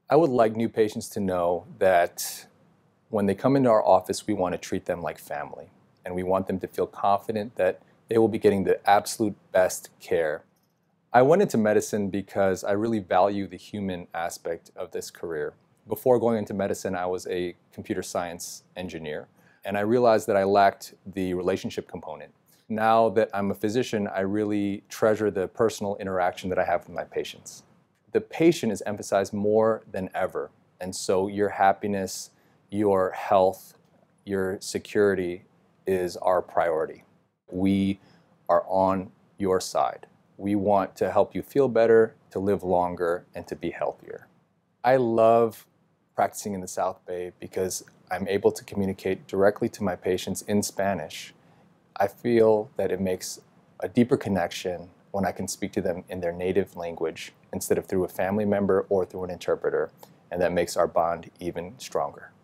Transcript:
I would like new patients to know that when they come into our office, we want to treat them like family. And we want them to feel confident that they will be getting the absolute best care. I went into medicine because I really value the human aspect of this career. Before going into medicine, I was a computer science engineer, and I realized that I lacked the relationship component. Now that I'm a physician, I really treasure the personal interaction that I have with my patients. The patient is emphasized more than ever, and so your happiness, your health, your security is our priority. We are on your side. We want to help you feel better, to live longer, and to be healthier. I love practicing in the South Bay because I'm able to communicate directly to my patients in Spanish. I feel that it makes a deeper connection when I can speak to them in their native language instead of through a family member or through an interpreter, and that makes our bond even stronger.